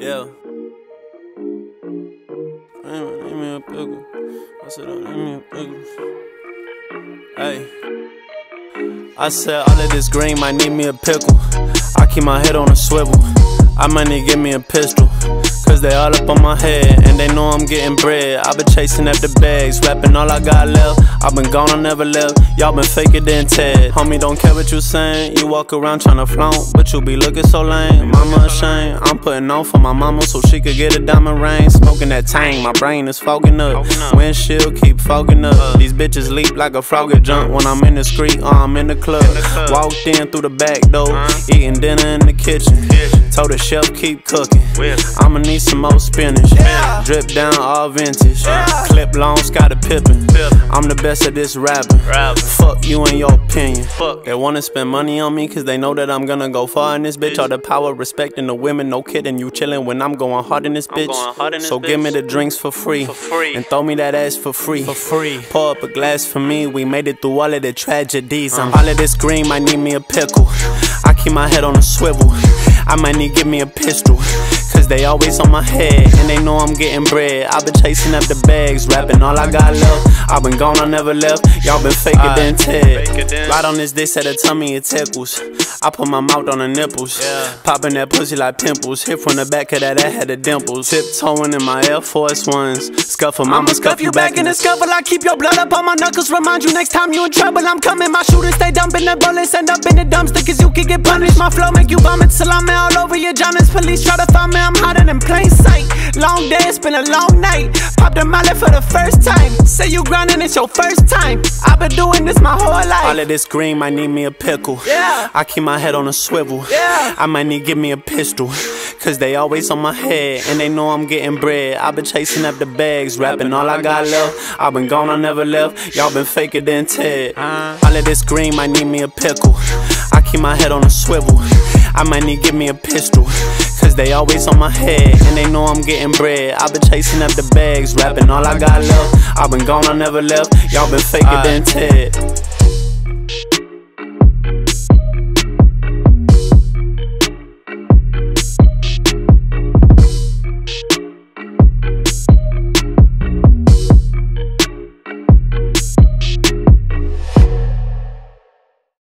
Yeah. Leave me a pickle. I said, leave me a pickle. Hey. I said, all of this green might need me a pickle. I keep my head on a swivel. I might need to give me a pistol, cause they all up on my head, and they know I'm getting bread. I been chasing after bags, rapping all I got left. I been gone, I never left. Y'all been faker than Ted. Homie, don't care what you saying. You walk around tryna flaunt, but you be looking so lame. Mama ashamed. I'm putting on for my mama so she could get a diamond ring. Smoking that tang, my brain is fogging up. Windshield keep fogging up. These bitches leap like a frog at jump when I'm in the street or I'm in the club. Walked in through the back door, eating dinner in the kitchen. Told the chef keep cooking. I'ma need some more spinach. Drip down all vintage. Clip long, Scottie Pippen. I'm the best at this rapping. Fuck you and your opinion. They wanna spend money on me cause they know that I'm gonna go far in this bitch. All the power, respecting the women, no kidding. You chillin' when I'm going hard in this bitch. So give me the drinks for free. And throw me that ass for free. Pour up a glass for me. We made it through all of the tragedies. All of this green might need me a pickle. I keep my head on a swivel. I might need to give me a pistol, cause they always on my head, and they know I'm getting bread. I been chasing after bags, rapping all I got left. I been gone, I never left. Y'all been faker than Ted. Ride on this dick, said the tummy it tickles. I put my mouth on the nipples, popping that pussy like pimples. Hit from the back of that had the dimples. Tiptoeing in my Air Force Ones. Scuffle, mama scuff you back in the scuffle. I keep your blood up on my knuckles. Remind you next time you in trouble. I'm coming, my shooters stay dumping the bullets. End up in the dumpster cause you can get punished. My flow make you vomit till I'm all over your Johnny's. Police try to find me, I'm hiding in plain sight. Long day, it's been a long night. Popped a mallet for the first time. Say you grinding, it's your first time. I've been doing this my whole life. All of this green might need me a pickle. I keep my head on a swivel. I might need to give me a pistol, cause they always on my head, and they know I'm getting bread. I been chasing after bags, rapping all I got left. I been gone, I never left. Y'all been faker than Ted. All of this green might need me a pickle. I keep my head on a swivel. I might need to give me a pistol, cause they always on my head, and they know I'm getting bread. I been chasing after bags, rapping all I got left. I been gone, I never left. Y'all been faker than Ted.